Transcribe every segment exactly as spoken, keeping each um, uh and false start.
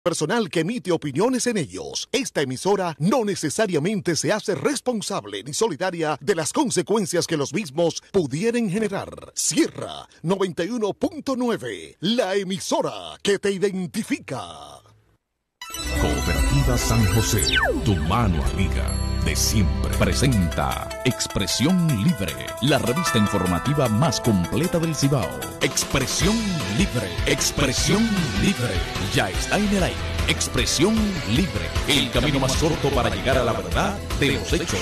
personal que emite opiniones en ellos. Esta emisora no necesariamente se hace responsable ni solidaria de las consecuencias que los mismos pudieran generar. Sierra noventa y uno punto nueve, la emisora que te identifica. Cooperativa San José, tu mano amiga de siempre, presenta Expresión Libre, la revista informativa más completa del Cibao. Expresión Libre, Expresión Libre, ya está en el aire. Expresión Libre, el camino más corto para llegar a la verdad de los hechos.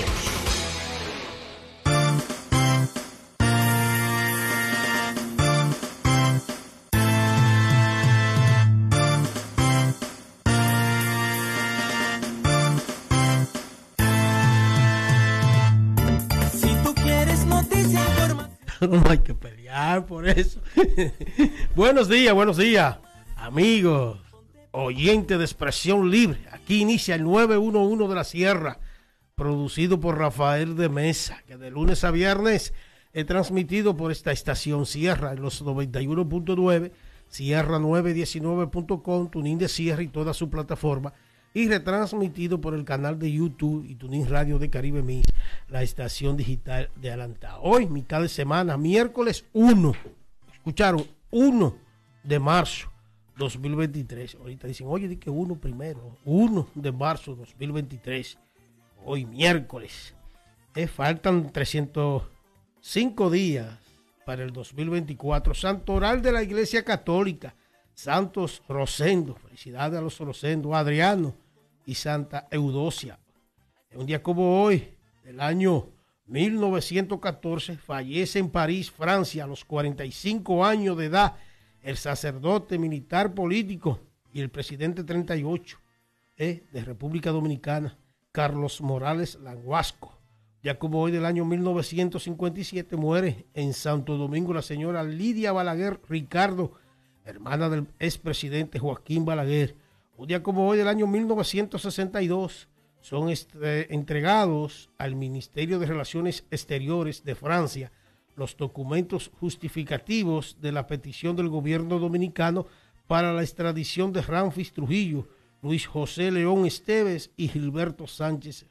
No hay que pelear por eso. Buenos días, buenos días, amigos, oyentes de Expresión Libre. Aquí inicia el nueve uno uno de la Sierra, producido por Rafael de Mesa, que de lunes a viernes es transmitido por esta estación Sierra en los noventa y uno punto nueve, Sierra nueve diecinueve punto com, Tunin de Sierra y toda su plataforma, y retransmitido por el canal de YouTube y Tunin Radio de Caribe Mix, la estación digital de Alantá. Hoy, mitad de semana, miércoles uno, escucharon, uno de marzo dos mil veintitrés. Ahorita dicen, oye, di que uno primero, uno de marzo dos mil veintitrés. Hoy, miércoles. Eh, faltan trescientos cinco días para el dos mil veinticuatro. Santoral de la Iglesia Católica, Santos Rosendo, felicidades a los Rosendo, Adriano y Santa Eudocia. En un día como hoy, del año mil novecientos catorce, fallece en París, Francia, a los cuarenta y cinco años de edad, el sacerdote militar político y el presidente treinta y ocho eh, de República Dominicana, Carlos Morales Languasco. Ya como hoy del año mil novecientos cincuenta y siete, muere en Santo Domingo la señora Lidia Balaguer Ricardo, hermana del expresidente Joaquín Balaguer. Un día como hoy del año mil novecientos sesenta y dos, son este, entregados al Ministerio de Relaciones Exteriores de Francia los documentos justificativos de la petición del gobierno dominicano para la extradición de Ramfis Trujillo, Luis José León Esteves y Gilberto Sánchez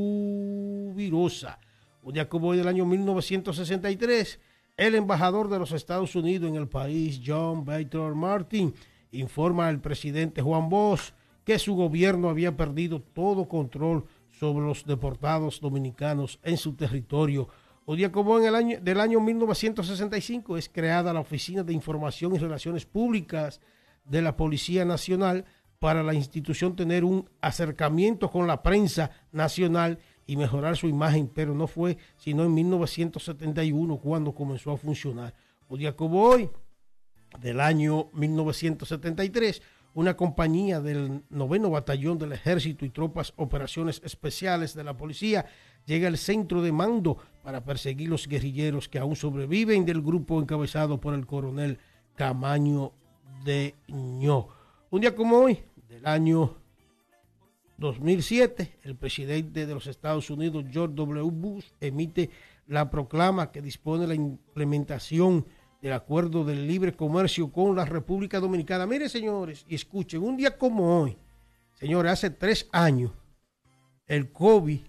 Rubirosa. Un día como hoy del año mil novecientos sesenta y tres, el embajador de los Estados Unidos en el país, John Bator Martin, informa al presidente Juan Bosch que su gobierno había perdido todo control sobre los deportados dominicanos en su territorio. Un día como en el año del año mil novecientos sesenta y cinco es creada la Oficina de Información y Relaciones Públicas de la Policía Nacional para la institución tener un acercamiento con la prensa nacional y mejorar su imagen, pero no fue sino en mil novecientos setenta y uno cuando comenzó a funcionar. Un día como hoy, del año mil novecientos setenta y tres, una compañía del noveno Batallón del Ejército y tropas operaciones especiales de la policía llega al centro de mando para perseguir los guerrilleros que aún sobreviven del grupo encabezado por el coronel Camaño de Ño. Un día como hoy, del año dos mil siete, el presidente de los Estados Unidos, George W. Bush, emite la proclama que dispone la implementación del Acuerdo de Libre Comercio con la República Dominicana. Miren, señores, y escuchen, un día como hoy, señores, hace tres años, el COVID,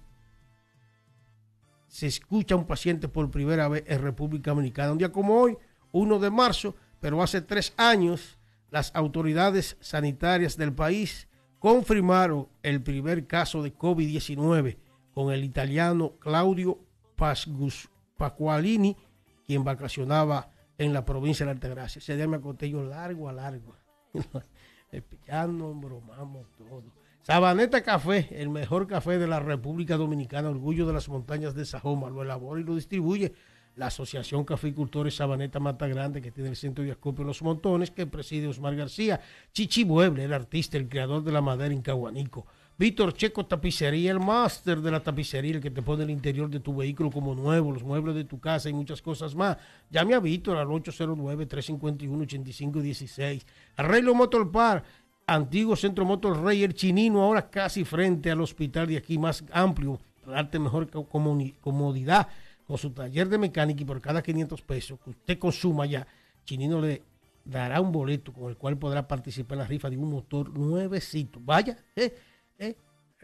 se escucha a un paciente por primera vez en República Dominicana. Un día como hoy, uno de marzo, pero hace tres años, las autoridades sanitarias del país confirmaron el primer caso de COVID diecinueve con el italiano Claudio Pasqualini, quien vacacionaba en la provincia de Altagracia. Ese día me acosté yo largo a largo. Ya nos bromamos todo. Sabaneta Café, el mejor café de la República Dominicana, orgullo de las montañas de Sajoma, lo elabora y lo distribuye la Asociación Caficultores Sabaneta Mata Grande, que tiene el centro de acopio Los Montones, que preside Osmar García. Chichi Mueble, el artista, el creador de la madera en Caguanico. Víctor Checo Tapicería, el máster de la tapicería, el que te pone el interior de tu vehículo como nuevo, los muebles de tu casa y muchas cosas más. Llame a Víctor al ocho cero nueve, tres cinco uno, ocho cinco uno seis. Arreglo Motor Park, antiguo Centro Motor Rey, el Chinino, ahora casi frente al hospital de aquí, más amplio, para darte mejor comodidad con su taller de mecánica, y por cada quinientos pesos que usted consuma ya, Chinino le dará un boleto con el cual podrá participar en la rifa de un motor nuevecito. Vaya, eh, eh,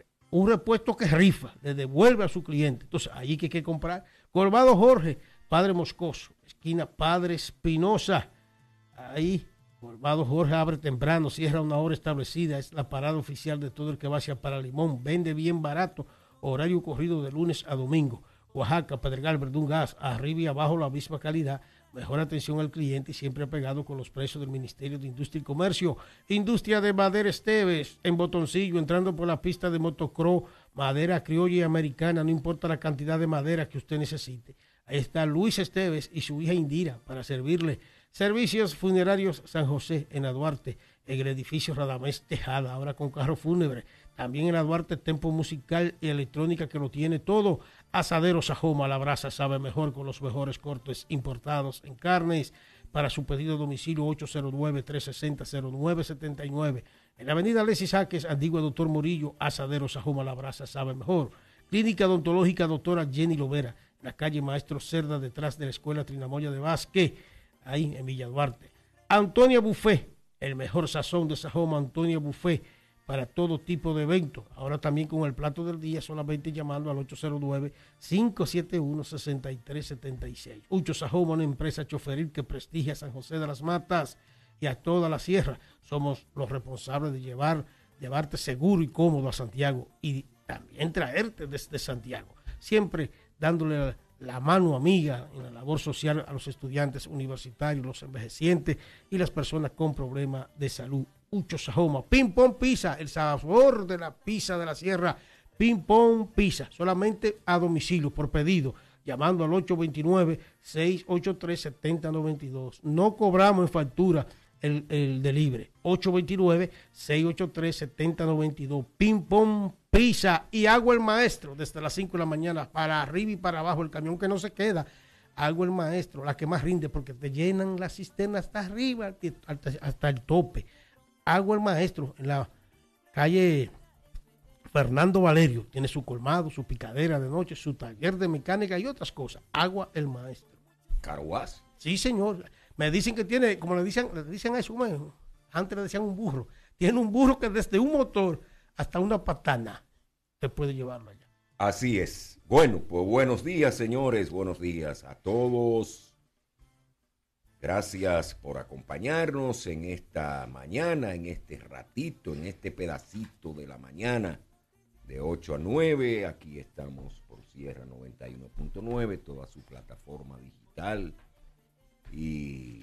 un repuesto que rifa, le devuelve a su cliente. Entonces, allí que hay que comprar. Colmado Jorge, Padre Moscoso, esquina Padre Espinosa. Ahí, Colmado Jorge abre temprano, cierra una hora establecida. Es la parada oficial de todo el que va hacia Paralimón. Vende bien barato, horario corrido de lunes a domingo. Oaxaca, Pedregal, Verdún Gas, arriba y abajo la misma calidad. Mejor atención al cliente y siempre apegado con los precios del Ministerio de Industria y Comercio. Industria de Madera Esteves, en Botoncillo, entrando por la pista de motocross, madera criolla y americana, no importa la cantidad de madera que usted necesite. Ahí está Luis Esteves y su hija Indira para servirle. Servicios Funerarios San José en la Duarte, en el edificio Radamés Tejada, ahora con carro fúnebre. También en la Duarte, Tempo Musical y Electrónica, que lo tiene todo. Asadero Sajoma, la brasa sabe mejor con los mejores cortes importados en carnes. Para su pedido a domicilio, ocho cero nueve, tres seis cero, cero nueve siete nueve. En la avenida Alexis Sáquez, antigua Doctor Murillo, Asadero Sajoma, la brasa sabe mejor. Clínica Odontológica Doctora Jenny Lovera, en la calle Maestro Cerda, detrás de la Escuela Trinamoya de Vázquez, ahí en Villa Duarte. Antonia Buffet, el mejor sazón de Sajoma, Antonia Buffet, para todo tipo de eventos. Ahora también con el plato del día, solamente llamando al ocho cero nueve, cinco siete uno, seis tres siete seis. Ucho Sajoma, una empresa choferil que prestigia a San José de las Matas y a toda la sierra. Somos los responsables de llevar, llevarte seguro y cómodo a Santiago y también traerte desde Santiago. Siempre dándole la, la mano amiga en la labor social a los estudiantes universitarios, los envejecientes y las personas con problemas de salud. Ucho Sajoma, Ping Pong Pizza, el sabor de la pizza de la sierra, Ping Pong Pizza, solamente a domicilio, por pedido, llamando al ocho dos nueve, seis ocho tres, siete cero nueve dos. No cobramos en factura el, el delivery, ocho dos nueve, seis ocho tres, siete cero nueve dos. Ping Pong Pizza y Agua el Maestro, desde las cinco de la mañana, para arriba y para abajo, el camión que no se queda. Agua el Maestro, la que más rinde, porque te llenan la cisterna hasta arriba, hasta, hasta el tope. Agua el Maestro, en la calle Fernando Valerio, tiene su colmado, su picadera de noche, su taller de mecánica y otras cosas. Agua el Maestro. ¿Caruás? Sí, señor. Me dicen que tiene, como le dicen, le dicen a eso, man, antes le decían un burro. Tiene un burro que desde un motor hasta una patana te puede llevarlo allá. Así es. Bueno, pues buenos días, señores. Buenos días a todos. Gracias por acompañarnos en esta mañana, en este ratito, en este pedacito de la mañana de ocho a nueve. Aquí estamos por Sierra noventa y uno punto nueve, toda su plataforma digital. Y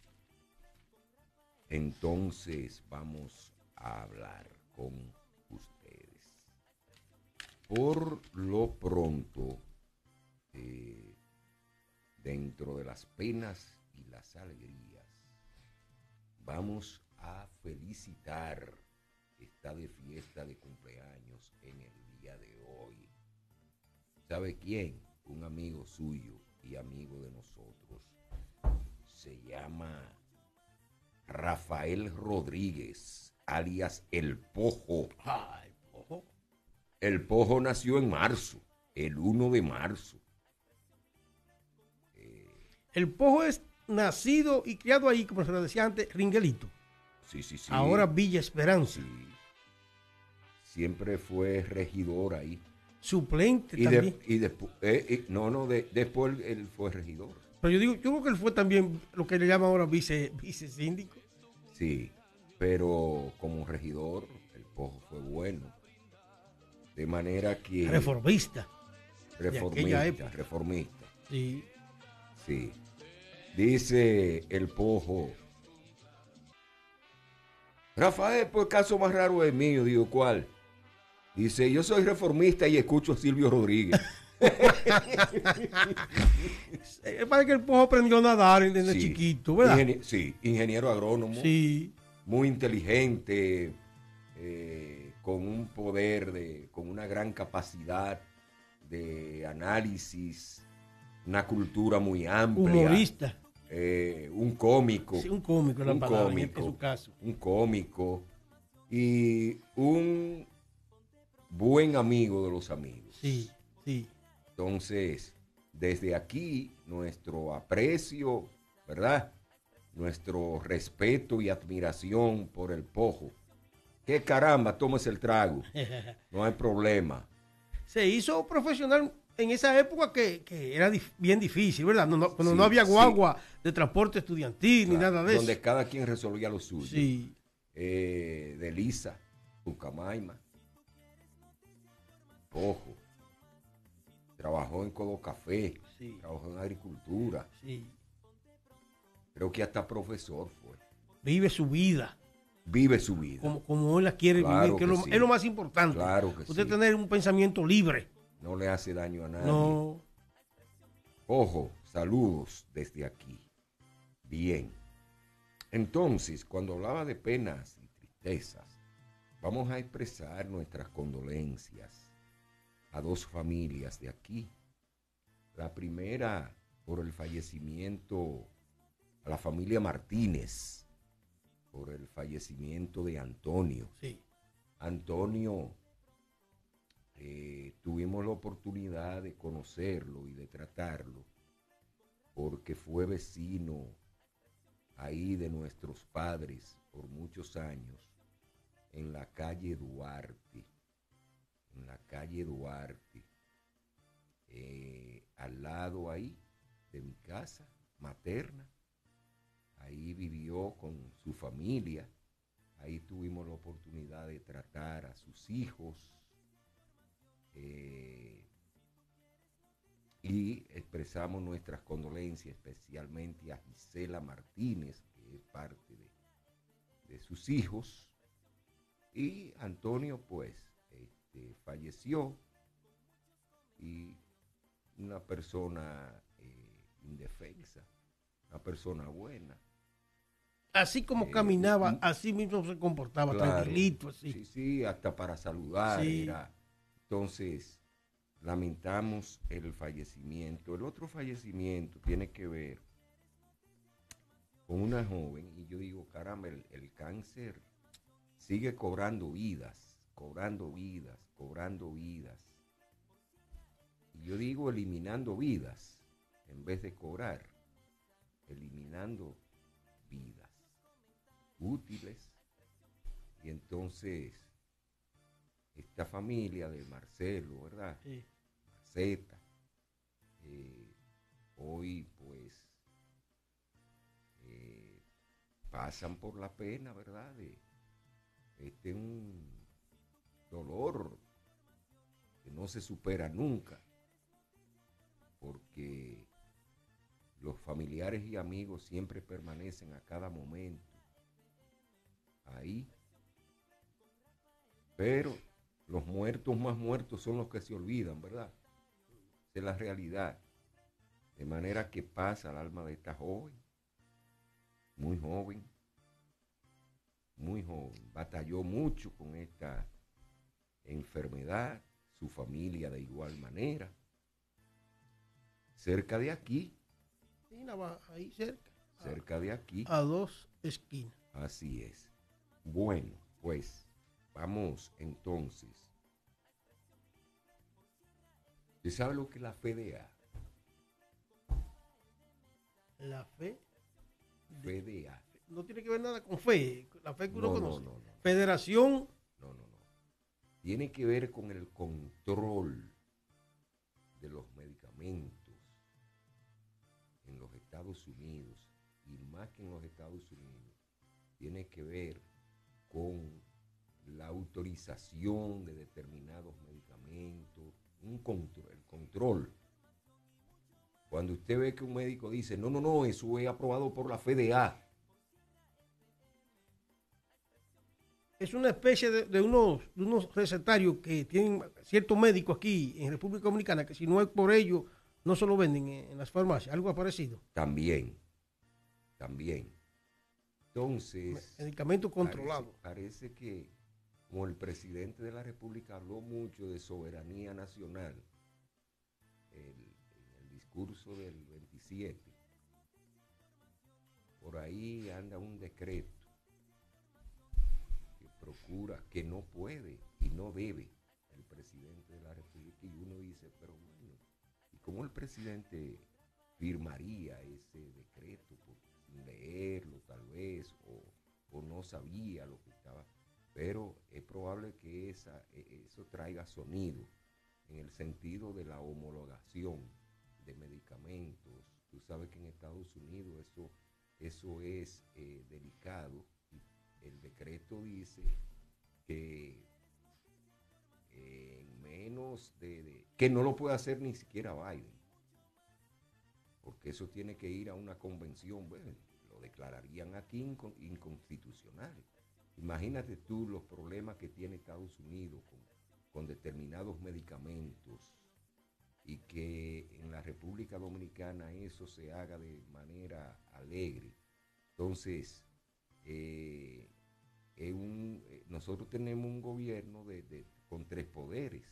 entonces vamos a hablar con ustedes. Por lo pronto, eh, dentro de las penas y las alegrías, vamos a felicitar, está de fiesta de cumpleaños en el día de hoy. ¿Sabe quién? Un amigo suyo y amigo de nosotros. Se llama Rafael Rodríguez, alias El Pojo. Ay, Pojo. El Pojo nació en marzo, el uno de marzo. El Pojo es nacido y criado ahí, como se lo decía antes, Ringuelito. Sí, sí, sí. Ahora Villa Esperanza. Sí. Siempre fue regidor ahí. Suplente y también. De, y después, eh, eh, no, no, de, después él fue regidor. Pero yo digo, yo creo que él fue también lo que le llaman ahora vice, vice síndico. Sí, pero como regidor, el Pojo fue bueno. De manera que... Reformista. Reformista, reformista. Sí. Sí. Dice el Pojo: Rafael, pues el caso más raro es mío. Digo, ¿cuál? Dice, yo soy reformista y escucho a Silvio Rodríguez. Es para que el Pojo aprendió a nadar desde Sí. chiquito, ¿verdad? Ingenie- sí, ingeniero agrónomo. Sí. Muy inteligente, eh, con un poder, de, con una gran capacidad de análisis, una cultura muy amplia. Humorista. Eh, un cómico. Sí, un cómico es la un palabra cómico, en su caso. Un cómico y un buen amigo de los amigos. Sí, sí. Entonces, desde aquí, nuestro aprecio, ¿verdad? nuestro respeto y admiración por el Pojo. ¿Qué caramba? Tómese el trago. No hay problema. Se hizo profesional en esa época que, que era dif- bien difícil, ¿verdad? No, no, cuando Sí, no había sí. guagua de transporte estudiantil ni Claro, nada de donde eso. cada quien resolvía lo suyo. Sí. Eh, de Lisa, Pucamaima, Pojo. Trabajó en Codo Café, Sí. trabajó en agricultura. Sí. Creo que hasta profesor fue. Vive su vida Vive su vida. como, como él la quiere Claro vivir, que, que es, lo, sí. es lo más importante. Claro que Usted sí. tener un pensamiento libre. No le hace daño a nadie. No. Ojo, saludos desde aquí. Bien. Entonces, cuando hablaba de penas y tristezas, vamos a expresar nuestras condolencias a dos familias de aquí. La primera por el fallecimiento a la familia Martínez, por el fallecimiento de Antonio. Sí. Antonio, eh, tuvimos la oportunidad de conocerlo y de tratarlo, porque fue vecino ahí de nuestros padres por muchos años, en la calle Duarte, en la calle Duarte, eh, al lado ahí de mi casa materna. Ahí vivió con su familia. Ahí tuvimos la oportunidad de tratar a sus hijos. Eh, y expresamos nuestras condolencias especialmente a Gisela Martínez, que es parte de, de sus hijos. Y Antonio, pues, este, falleció. Y una persona eh, indefensa, una persona buena. Así como Eh, caminaba, y- así mismo se comportaba, Claro, tranquilito, así. Sí, sí, hasta para saludar Sí. era. Entonces, lamentamos el fallecimiento. El otro fallecimiento tiene que ver con una joven, y yo digo, caramba, el, el cáncer sigue cobrando vidas, cobrando vidas, cobrando vidas. Y yo digo eliminando vidas, en vez de cobrar, eliminando vidas útiles. Y entonces, esta familia de Marcelo, ¿verdad? Sí. Marceta, eh, hoy pues eh, pasan por la pena, ¿verdad? De este un dolor que no se supera nunca, porque los familiares y amigos siempre permanecen a cada momento ahí, pero los muertos más muertos son los que se olvidan, ¿verdad? Esa es la realidad. De manera que pasa el alma de esta joven, muy joven, muy joven, batalló mucho con esta enfermedad, su familia de igual manera, cerca de aquí, Sí, nada más, ahí cerca. cerca de aquí, A dos esquinas. así es. Bueno, pues vamos entonces. ¿Usted sabe lo que es la F D A? La fe F D A. no tiene que ver nada con fe. La fe que uno No, no, conoce. no, no. Federación. No, no, no. Tiene que ver con el control de los medicamentos en los Estados Unidos, y más que en los Estados Unidos, tiene que ver con la autorización de determinados medicamentos, un control, el control. Cuando usted ve que un médico dice, no, no, no, eso es aprobado por la F D A, Es una especie de, de unos, de unos recetarios que tienen ciertos médicos aquí en República Dominicana, que si no es por ello, no se lo venden en, en las farmacias. Algo parecido. también, también. Entonces, Medicamento controlado. Parece, parece que como el presidente de la República habló mucho de soberanía nacional el- en el discurso del veintisiete, por ahí anda un decreto que procura, que no puede y no debe el presidente de la República, y uno dice, pero bueno, ¿y cómo el presidente firmaría ese decreto? Porque leerlo tal vez, o, o no sabía lo que estaba, pero es probable que esa, eso traiga sonido en el sentido de la homologación de medicamentos. Tú sabes que en Estados Unidos eso, eso es eh, delicado. El decreto dice que eh, en menos de, de... que no lo puede hacer ni siquiera Biden, porque eso tiene que ir a una convención. Bueno, lo declararían aquí incon, inconstitucional. Imagínate tú los problemas que tiene Estados Unidos con, con determinados medicamentos, y que en la República Dominicana eso se haga de manera alegre. Entonces, eh, es un, eh, nosotros tenemos un gobierno de, de, con tres poderes.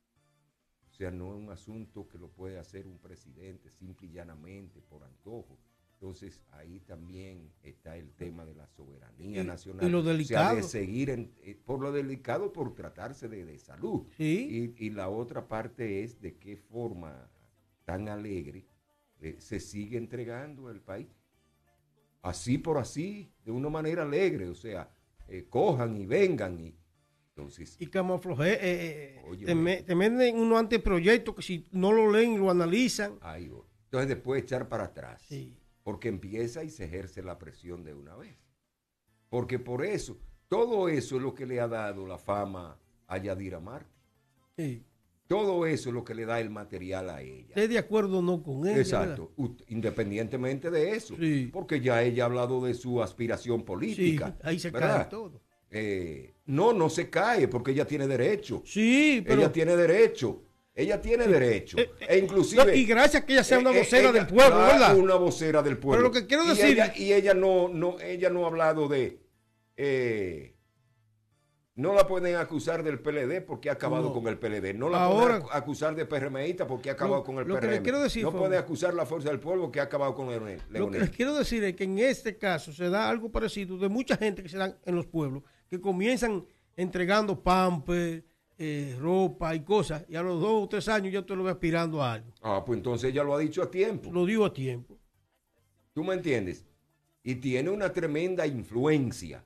O sea, no es un asunto que lo puede hacer un presidente simple y llanamente por antojo. Entonces, ahí también está el tema de la soberanía y, nacional. Y lo delicado. O sea, de seguir, en, eh, por lo delicado, por tratarse de, de salud. Sí. Y, y la otra parte es de qué forma tan alegre eh, se sigue entregando el país. Así por así, de una manera alegre. O sea, eh, cojan y vengan y... Entonces, y camuflaje, eh, eh, oye, te, me, te meten unos anteproyectos que si no lo leen y lo analizan. Ahí, entonces después echar para atrás. Sí. Porque empieza y se ejerce la presión de una vez. Porque por eso, todo eso es lo que le ha dado la fama a Yadira Martí. Sí. Todo eso es lo que le da el material a ella. ¿Estás de acuerdo o no con ella? Exacto, ¿verdad? Independientemente de eso. Sí. Porque ya ella ha hablado de su aspiración política. Sí, ahí se ¿verdad? cae todo. Eh, no, no se cae porque ella tiene derecho. Sí, pero... Ella tiene derecho. Ella tiene sí. derecho. Eh, e inclusive... No, y gracias que ella sea una eh, vocera ella, del pueblo, claro, ¿verdad? Una vocera del pueblo. Pero lo que quiero y decir... Ella, y ella no, no, ella no ha hablado de... Eh, no la pueden acusar del P L D porque ha acabado no. con el P L D. No la Ahora, pueden acusar de PRMista porque ha acabado lo, con el lo P R M. Que les quiero decir, no Fon, puede acusar la Fuerza del Pueblo que ha acabado con Leonel. Lo que les quiero decir es que en este caso se da algo parecido de mucha gente que se dan en los pueblos, que comienzan entregando pampers, eh, ropa y cosas, y a los dos o tres años ya usted lo ve aspirando a algo. Ah, pues entonces ella lo ha dicho a tiempo. Lo digo a tiempo. ¿Tú me entiendes? Y tiene una tremenda influencia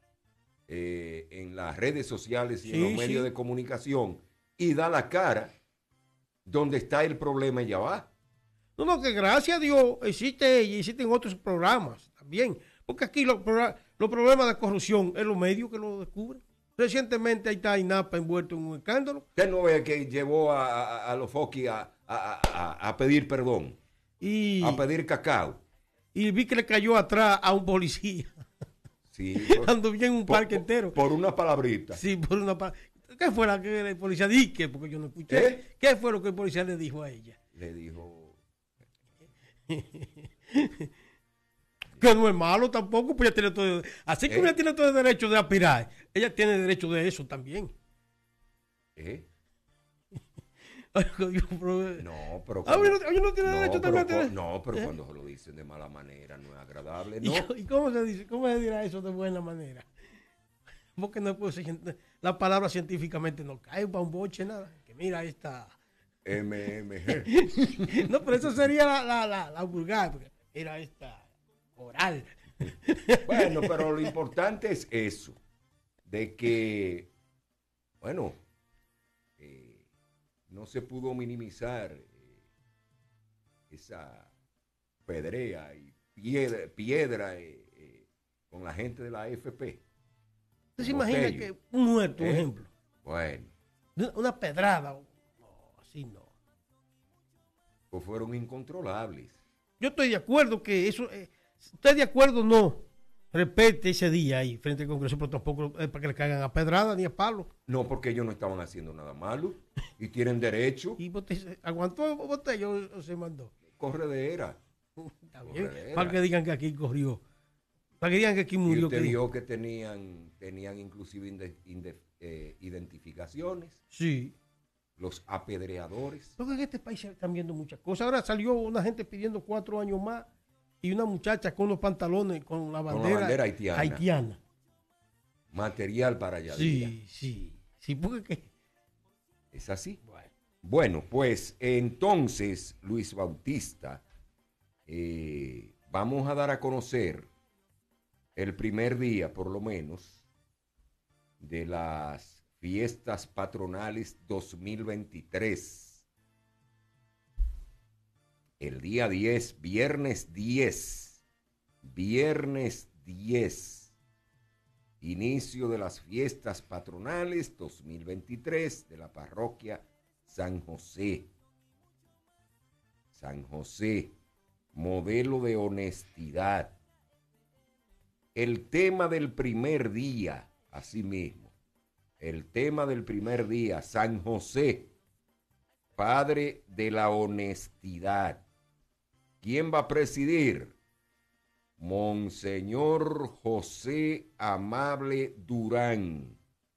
eh, en las redes sociales y sí, en los medios sí. de comunicación, y da la cara donde está el problema, ella va. No, no, que gracias a Dios existe ella, existen otros programas también, porque aquí los lo problemas de corrupción es los medios que lo descubren. Recientemente ahí está INAPA envuelto en un escándalo. Usted no ve que llevó a, a, a los Foki a, a, a, a pedir perdón, y, a pedir cacao. Y vi que le cayó atrás a un policía. Sí. Ando bien un por, parque por, entero. Por una palabrita. Sí, por una palabrita. ¿Qué fue la que el policía dijo? Porque yo no escuché. ¿Eh? ¿Qué fue lo que el policía le dijo a ella? Le dijo... que no es malo tampoco, pues ella tiene todo, así como ¿Eh? ella tiene todo el derecho de aspirar, ella tiene derecho de eso también. ¿Eh? no, pero cuando, ella no, no tiene no, derecho pero, también. Con, no, pero ¿Eh? Cuando se lo dicen de mala manera no es agradable, ¿no? ¿Y, ¿Y cómo se dice? ¿Cómo se dirá eso de buena manera? Porque no puede ser, la palabra científicamente no cae para un boche, nada. Que mira esta M M G. No, pero eso sería la, la, la, la vulgar, porque mira esta oral. Bueno, pero lo importante es eso, de que, bueno, eh, no se pudo minimizar eh, esa pedrea y piedra, piedra eh, eh, con la gente de la A F P. ¿Usted se imagina que un muerto, ¿Eh? por ejemplo? Bueno. Una pedrada, no, así no. Pues fueron incontrolables. Yo estoy de acuerdo que eso... Eh, ¿Usted de acuerdo o no? Respete ese día ahí frente al Congreso, pero tampoco es para que le caigan a pedrada ni a palo. No, porque ellos no estaban haciendo nada malo y tienen derecho. ¿Y bote, aguantó botella o se mandó? Corredera. Está bien. Corredera. Para que digan que aquí corrió. Para que digan que aquí murió. Y usted vio que tenían, tenían inclusive inde, inde, eh, identificaciones. Sí. Los apedreadores. Porque en este país se están viendo muchas cosas. Ahora salió una gente pidiendo cuatro años más. Y una muchacha con unos pantalones con la bandera, con la bandera haitiana. haitiana. Material para allá. Sí, sí. Sí, porque ¿qué? ¿Es así? Bueno, bueno pues entonces Luis Bautista, eh, vamos a dar a conocer el primer día, por lo menos, de las fiestas patronales dos mil veintitrés. El día diez, viernes diez, viernes diez, inicio de las fiestas patronales dos mil veintitrés de la parroquia San José. San José, modelo de honestidad. El tema del primer día, asimismo, el tema del primer día, San José, padre de la honestidad. ¿Quién va a presidir? Monseñor José Amable Durán.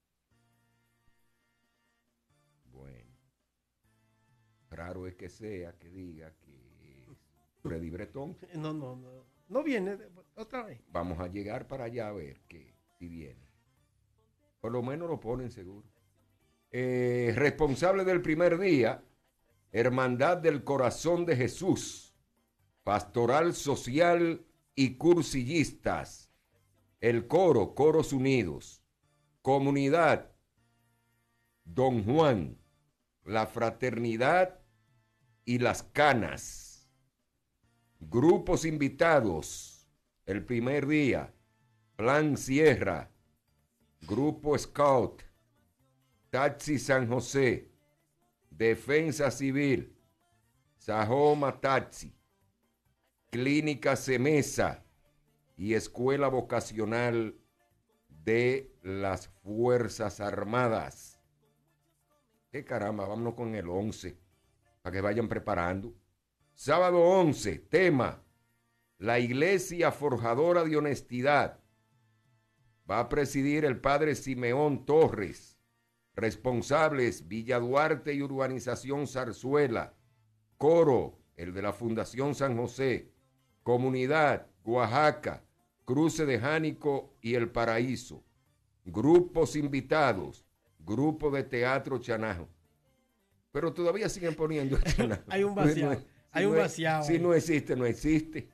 Bueno, raro es que sea que diga que es Freddy Bretón. No, no, no. No viene otra vez. Vamos a llegar para allá a ver que si viene. Por lo menos lo ponen seguro. Eh, responsable del primer día, Hermandad del Corazón de Jesús, Pastoral Social y Cursillistas, el coro, Coros Unidos, Comunidad, Don Juan, la Fraternidad y las Canas. Grupos invitados, el primer día, Plan Sierra, Grupo Scout, Taxi San José, Defensa Civil, Sajoma Taxi, Clínica Semesa y Escuela Vocacional de las Fuerzas Armadas. ¡Qué caramba! Vámonos con el once, para que vayan preparando. Sábado once, tema, la Iglesia Forjadora de Honestidad. Va a presidir el padre Simeón Torres. Responsables, Villa Duarte y Urbanización Zarzuela. Coro, el de la Fundación San José. Comunidad, Oaxaca, Cruce de Jánico y El Paraíso. Grupos invitados, Grupo de Teatro Chanajo. Pero todavía siguen poniendo el Chanajo. Hay un vaciado. Si Hay no un es- vaciado. Si ahí. no existe, no existe.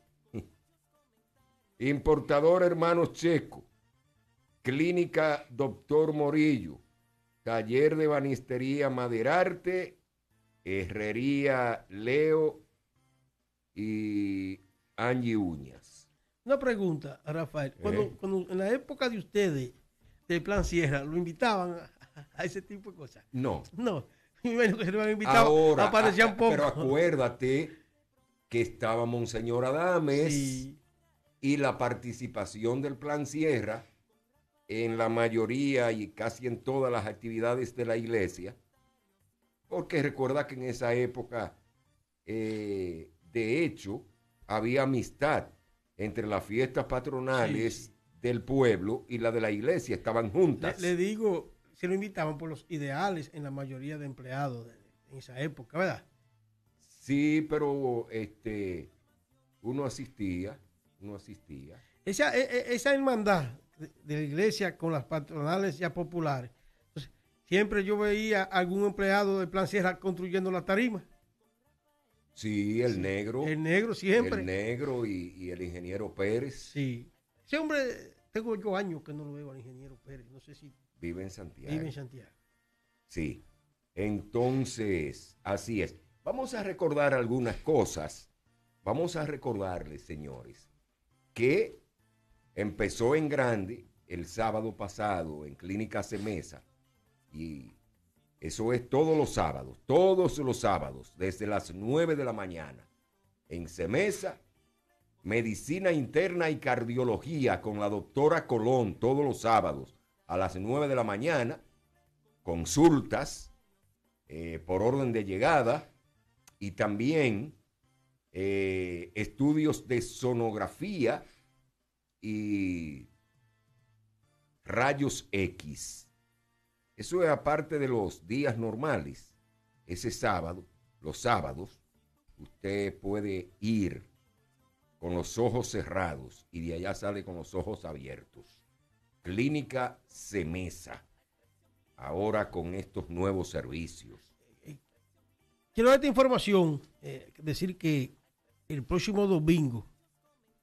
Importador Hermanos Checo. Clínica Doctor Morillo. Taller de Banistería Maderarte. Herrería Leo y Angie Uñas. Una pregunta, Rafael. Cuando, Eh. cuando en la época de ustedes, del Plan Sierra, ¿lo invitaban a, a ese tipo de cosas? No. No. Y bueno, que se lo han invitado, Ahora, aparecían a- pocos. pero acuérdate que estaba Monseñor Adames Sí. y la participación del Plan Sierra en la mayoría y casi en todas las actividades de la iglesia, porque recuerda que en esa época, eh, de hecho, había amistad entre las fiestas patronales Sí, sí. del pueblo y la de la iglesia, estaban Le, juntas. le digo, se lo invitaban por los ideales en la mayoría de empleados de, en esa época, ¿verdad? Sí, pero este, uno asistía, uno asistía. Esa, e- e- esa hermandad de, de la iglesia con las patronales ya populares. Entonces, siempre yo veía a algún empleado del Plan Sierra construyendo la tarima. Sí, el negro. El negro siempre. El negro y, y el ingeniero Pérez Sí. Ese hombre, tengo yo años que no lo veo al ingeniero Pérez. No sé si vive en Santiago. vive en Santiago. Sí. Entonces, así es. Vamos a recordar algunas cosas. Vamos a recordarles, señores, que empezó en grande el sábado pasado en Clínica Semesa. Y eso es todos los sábados, todos los sábados, desde las nueve de la mañana. En Semesa, Medicina Interna y Cardiología con la doctora Colón, todos los sábados a las nueve de la mañana. Consultas eh, por orden de llegada y también eh, estudios de sonografía y rayos X. Eso es aparte de los días normales. Ese sábado, los sábados, usted puede ir con los ojos cerrados y de allá sale con los ojos abiertos. Clínica Semesa. Ahora con estos nuevos servicios. Quiero darte información, eh, decir que el próximo domingo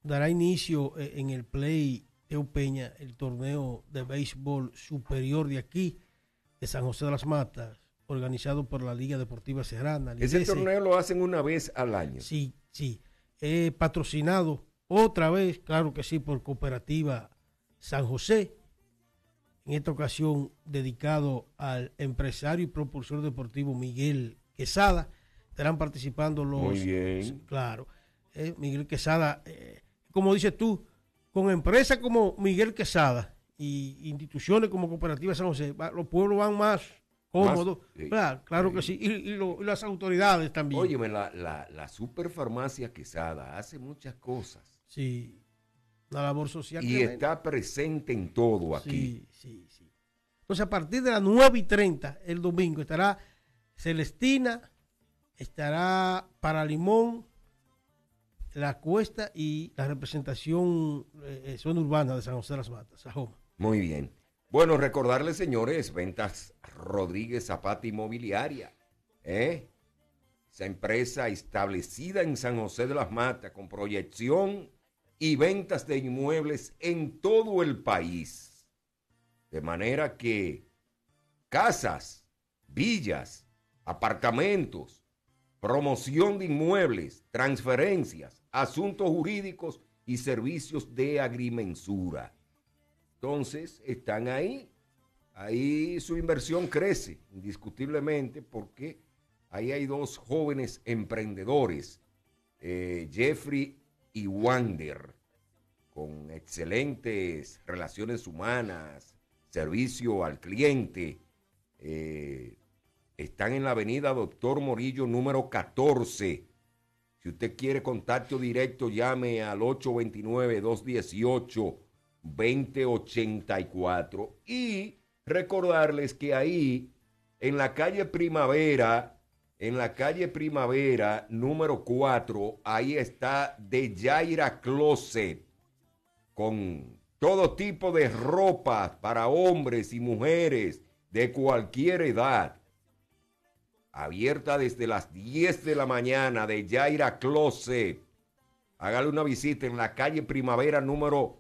dará inicio eh, en el Play Teo Peña, el torneo de béisbol superior de aquí, de San José de las Matas, organizado por la Liga Deportiva Serrana. Ese Lidese. Torneo lo hacen una vez al año. Sí, sí. Eh, patrocinado otra vez, claro que sí, por Cooperativa San José. En esta ocasión dedicado al empresario y propulsor deportivo Miguel Quesada. Estarán participando los... Muy bien. Claro. Eh, Miguel Quesada, eh, como dices tú, con empresas como Miguel Quesada y instituciones como Cooperativa San José, va, los pueblos van más cómodos. Más, sí, claro, claro sí. que sí. Y, y, lo, y las autoridades también. Óyeme, la, la, la Superfarmacia Quesada hace muchas cosas. Sí. La labor social. Y está presente en todo aquí. Sí, sí, sí. Entonces, a partir de las nueve y treinta el domingo estará Celestina, estará Para Limón, La Cuesta y la representación eh, zona urbana de San José de las Matas, Sajoma. Muy bien. Bueno, recordarles, señores, Ventas Rodríguez Zapata Inmobiliaria. ¿eh? Esa empresa establecida en San José de las Matas con proyección y ventas de inmuebles en todo el país. De manera que casas, villas, apartamentos, promoción de inmuebles, transferencias, asuntos jurídicos y servicios de agrimensura. Entonces, están ahí. Ahí su inversión crece, indiscutiblemente, porque ahí hay dos jóvenes emprendedores, eh, Jeffrey y Wander, con excelentes relaciones humanas, servicio al cliente. Eh, están en la avenida Doctor Morillo número catorce. Si usted quiere contacto directo, llame al ocho dos nueve, dos uno ocho, dos cero ocho cuatro. Y recordarles que ahí, en la calle Primavera, en la calle Primavera número cuatro, ahí está De Yaira Closet, con todo tipo de ropa para hombres y mujeres de cualquier edad. Abierta desde las diez de la mañana, De Yaira Closet. Hágale una visita en la calle Primavera número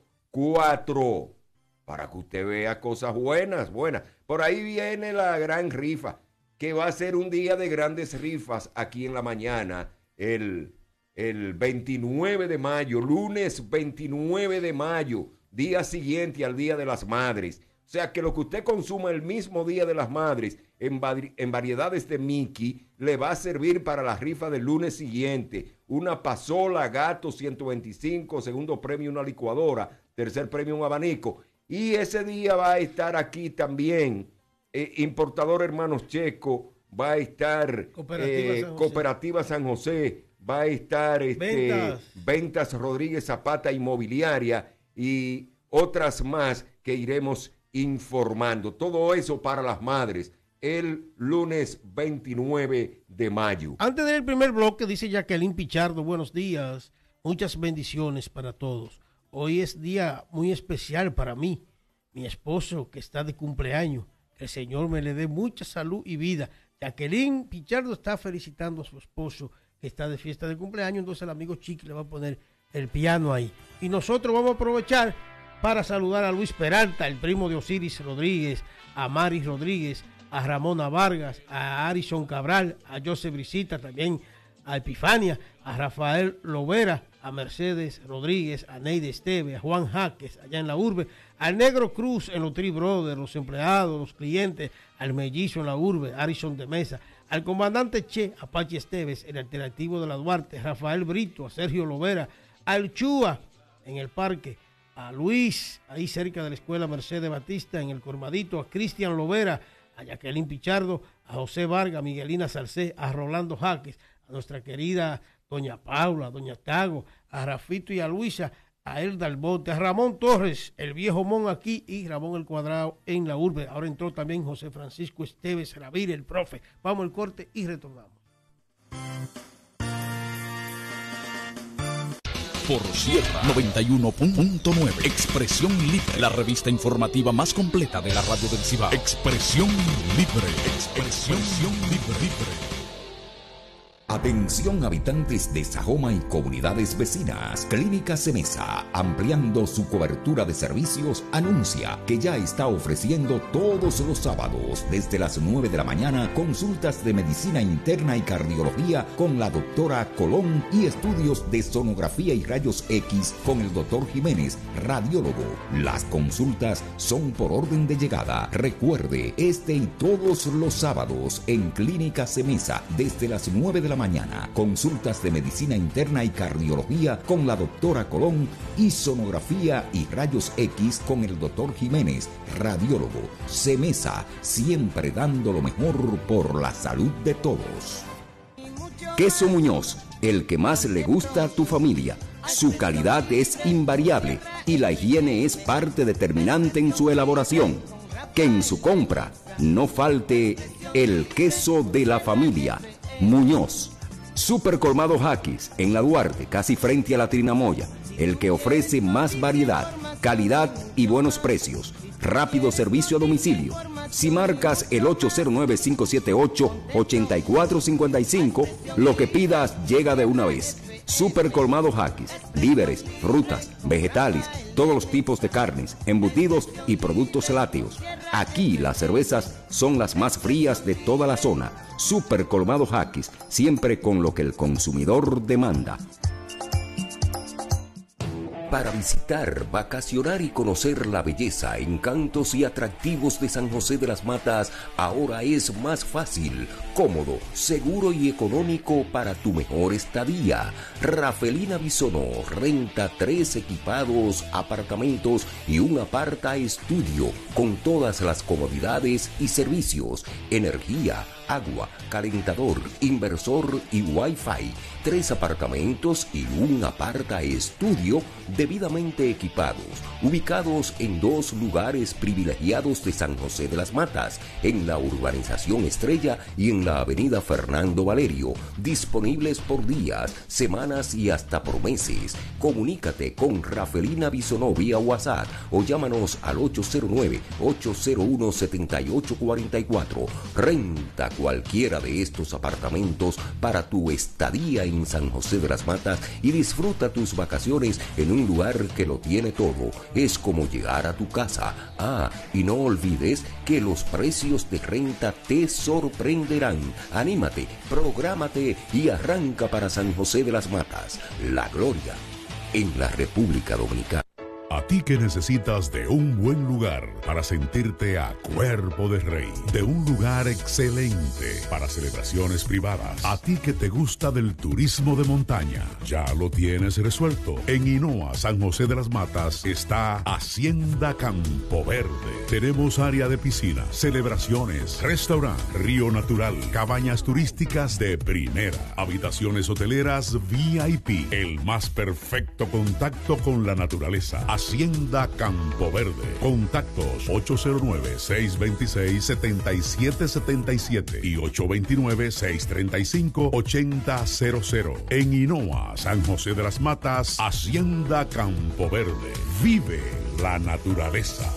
cuatro para que usted vea cosas buenas, buenas. Por ahí viene la gran rifa, que va a ser un día de grandes rifas aquí en la mañana, el, el veintinueve de mayo, lunes veintinueve de mayo, día siguiente al Día de las Madres. O sea que lo que usted consuma el mismo Día de las Madres en, en variedades de Mickey le va a servir para la rifa del lunes siguiente. Una pasola Gato ciento veinticinco, segundo premio una licuadora, tercer premio un abanico. Y ese día va a estar aquí también Eh, Importador Hermanos Checo, va a estar Cooperativa, eh, San, Cooperativa San José, va a estar este, Ventas. Ventas Rodríguez Zapata Inmobiliaria y otras más que iremos informando. Todo eso para las madres el lunes veintinueve de mayo. Antes del primer bloque, dice Jacqueline Pichardo, buenos días, muchas bendiciones para todos. Hoy es día muy especial para mí, mi esposo que está de cumpleaños. Que el Señor me le dé mucha salud y vida. Jacqueline Pichardo está felicitando a su esposo que está de fiesta de cumpleaños, entonces el amigo Chiqui le va a poner el piano ahí. Y nosotros vamos a aprovechar para saludar a Luis Peralta, el primo de Osiris Rodríguez, a Maris Rodríguez, a Ramona Vargas, a Arison Cabral, a José Brisita, también a Epifania, a Rafael Lovera, a Mercedes Rodríguez, a Neide Esteve, a Juan Jaques, allá en la urbe, al Negro Cruz en los Tri Brothers, los empleados, los clientes, al Mellizo en la urbe, Arison de Mesa, al comandante Che, a Pachi Esteves, el alternativo de la Duarte, Rafael Brito, a Sergio Lovera, al Chua en el parque, a Luis, ahí cerca de la escuela Mercedes Batista, en el Cormadito, a Cristian Lovera, a Jacqueline Pichardo, a José Vargas, a Miguelina Salcé, a Rolando Jaques, a nuestra querida doña Paula, doña Tago, a Rafito y a Luisa, a Elda Albote, a Ramón Torres, el viejo Mon aquí y Ramón el Cuadrado en la urbe. Ahora entró también José Francisco Esteves Ravir, el profe. Vamos al corte y retornamos. Por Sierra noventa y uno punto nueve, Expresión Libre, la revista informativa más completa de la radio del Cibao. Expresión Libre, Expresión Libre. Atención habitantes de Sajoma y comunidades vecinas. Clínica Semesa, ampliando su cobertura de servicios, anuncia que ya está ofreciendo todos los sábados desde las nueve de la mañana consultas de medicina interna y cardiología con la doctora Colón y estudios de sonografía y rayos X con el doctor Jiménez, radiólogo. Las consultas son por orden de llegada. Recuerde, este y todos los sábados en Clínica Semesa desde las nueve de la mañana, consultas de medicina interna y cardiología con la doctora Colón y sonografía y rayos X con el doctor Jiménez, radiólogo. Semesa, siempre dando lo mejor por la salud de todos. Queso Muñoz, el que más le gusta a tu familia. Su calidad es invariable y la higiene es parte determinante en su elaboración. Que en su compra no falte el queso de la familia, Muñoz. Super Colmado Jaquis, en la Duarte, casi frente a la Trinamoya, el que ofrece más variedad, calidad y buenos precios. Rápido servicio a domicilio. Si marcas el ocho cero nueve, cinco siete ocho, ocho cuatro cinco cinco, lo que pidas llega de una vez. Super Colmado Jaquis, víveres, frutas, vegetales, todos los tipos de carnes, embutidos y productos lácteos. Aquí las cervezas son las más frías de toda la zona. Super Colmado Jaquis, siempre con lo que el consumidor demanda. Para visitar, vacacionar y conocer la belleza, encantos y atractivos de San José de las Matas, ahora es más fácil, cómodo, seguro y económico para tu mejor estadía. Rafelina Bisonó renta tres equipados apartamentos y un aparta estudio con todas las comodidades y servicios, energía, agua, calentador, inversor y wifi. Tres apartamentos y un aparta estudio debidamente equipados, ubicados en dos lugares privilegiados de San José de las Matas, en la urbanización Estrella y en la avenida Fernando Valerio, disponibles por días, semanas y hasta por meses. Comunícate con Rafelina Bisonó vía WhatsApp o llámanos al ocho cero nueve, ocho cero uno, siete ocho cuatro cuatro. Renta cualquiera de estos apartamentos para tu estadía en San José de las Matas y disfruta tus vacaciones en un lugar que lo tiene todo. Es como llegar a tu casa. Ah, y no olvides que los precios de renta te sorprenderán. Anímate, prográmate y arranca para San José de las Matas. La gloria en la República Dominicana. A ti que necesitas de un buen lugar para sentirte a cuerpo de rey, de un lugar excelente para celebraciones privadas, a ti que te gusta del turismo de montaña, ya lo tienes resuelto. En Hinoa, San José de las Matas, está Hacienda Campo Verde. Tenemos área de piscina, celebraciones, restaurante, río natural, cabañas turísticas de primera, habitaciones hoteleras V I P, el más perfecto contacto con la naturaleza. Hacienda Campo Verde. Contactos ocho cero nueve, seis dos seis, siete siete siete siete y ocho dos nueve, seis tres cinco, ocho cero cero cero. En Hinoa, San José de las Matas, Hacienda Campo Verde. Vive la naturaleza.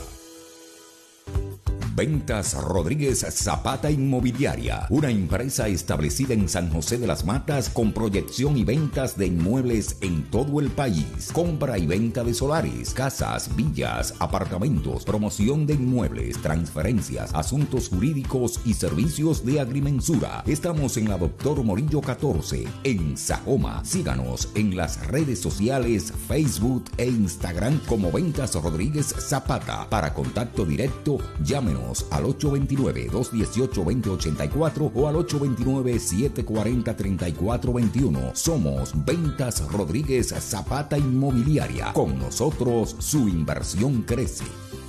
Ventas Rodríguez Zapata Inmobiliaria, una empresa establecida en San José de las Matas con proyección y ventas de inmuebles en todo el país. Compra y venta de solares, casas, villas, apartamentos, promoción de inmuebles, transferencias, asuntos jurídicos y servicios de agrimensura. Estamos en la Doctor Morillo catorce, en Sajoma. Síganos en las redes sociales Facebook e Instagram como Ventas Rodríguez Zapata. Para contacto directo, llámenos al ocho dos nueve, dos uno ocho, dos cero ocho cuatro o al ocho dos nueve, siete cuatro cero, tres cuatro dos uno. Somos Ventas Rodríguez Zapata Inmobiliaria. Con nosotros su inversión crece.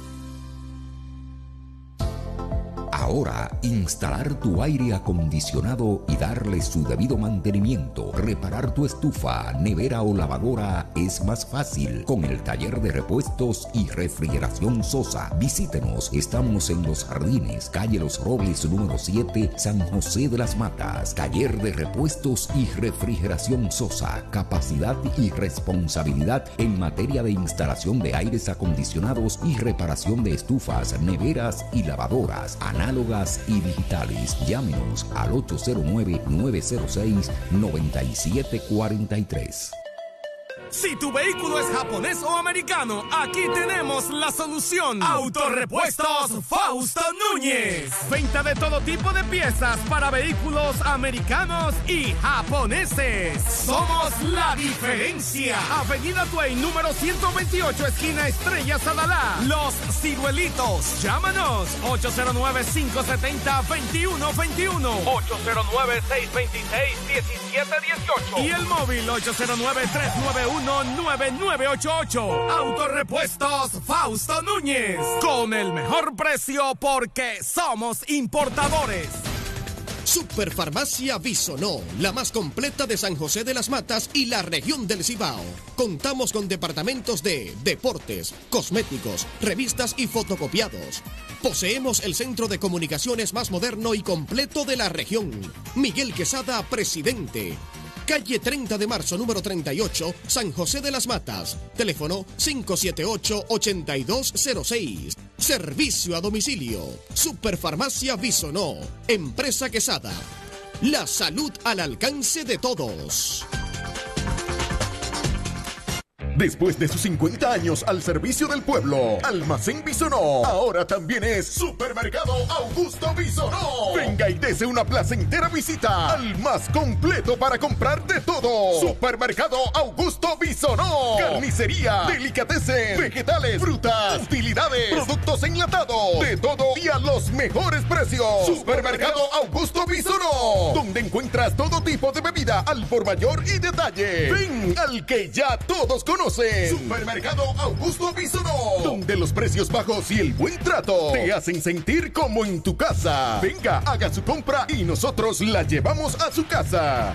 Ahora, instalar tu aire acondicionado y darle su debido mantenimiento, reparar tu estufa, nevera o lavadora es más fácil con el taller de repuestos y refrigeración Sosa. Visítenos, estamos en Los Jardines, calle Los Robles número siete, San José de las Matas. Taller de repuestos y refrigeración Sosa, capacidad y responsabilidad en materia de instalación de aires acondicionados y reparación de estufas, neveras y lavadoras. A análogas y digitales. Llámenos al ocho cero nueve, nueve cero seis, nueve siete cuatro tres. Si tu vehículo es japonés o americano, aquí tenemos la solución. Autorepuestos Fausto Núñez. Venta de todo tipo de piezas para vehículos americanos y japoneses. Somos la diferencia. Avenida Tuey, número ciento veintiocho, esquina Estrella Sadalá. Los Ciruelitos. Llámanos ocho cero nueve, cinco siete cero, dos uno dos uno. ocho cero nueve, seis dos seis, uno siete uno ocho. Y el móvil ocho cero nueve, tres nueve uno, nueve nueve ocho ocho. Autorepuestos Fausto Núñez. Con el mejor precio porque somos importadores. Superfarmacia Bisonó, la más completa de San José de las Matas y la región del Cibao. Contamos con departamentos de deportes, cosméticos, revistas y fotocopiados. Poseemos el centro de comunicaciones más moderno y completo de la región. Miguel Quesada, presidente. Calle treinta de marzo, número treinta y ocho, San José de las Matas. Teléfono cinco siete ocho, ocho dos cero seis. Servicio a domicilio. Superfarmacia Bisonó. Empresa Quesada. La salud al alcance de todos. Después de sus cincuenta años al servicio del pueblo, Almacén Bisonó ahora también es Supermercado Augusto Bisonó. Venga y dese una placentera visita al más completo para comprar de todo. Supermercado Augusto Bisonó. Carnicería, delicatessen, vegetales, frutas, utilidades, productos enlatados, de todo y a los mejores precios. Supermercado Augusto Bisonó, donde encuentras todo tipo de bebida al por mayor y detalle. Ven al que ya todos conocen. Supermercado Augusto Bisonó, donde los precios bajos y el buen trato te hacen sentir como en tu casa. Venga, haga su compra y nosotros la llevamos a su casa.